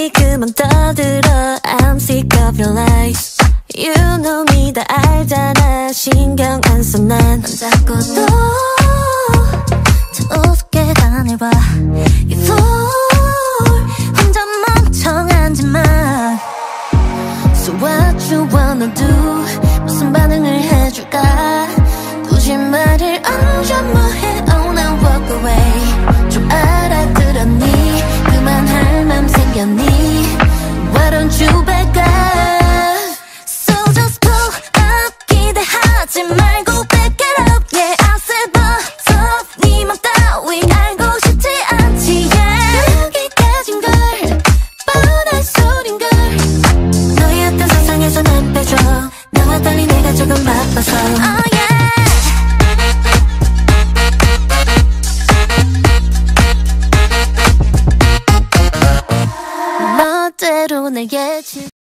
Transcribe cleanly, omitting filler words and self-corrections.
baby 그만 떠들어 I'm sick of your lies You know me 다 알잖아 신경 안 써 난 자꾸 또 참 우습게 다내봐 You fool 혼자 멍청한 짓만 So what you wanna do 무슨 반응을 해줄까 굳이 말을 얹어 뭐해 Oh now walk away 좀 알아들었니 그만할 맘 생겼니 Why don't you back up So just pull up 기대하지 말고 back it up Yeah I said bust up 네 맘 따위 알고 싶지 않지 Yeah 여기까진 걸 뻔한 소린 걸 너였던 세상에서 난 빼줘 나와 달리 내가 조금 바빠서 Oh yeah 멋대로 날 예측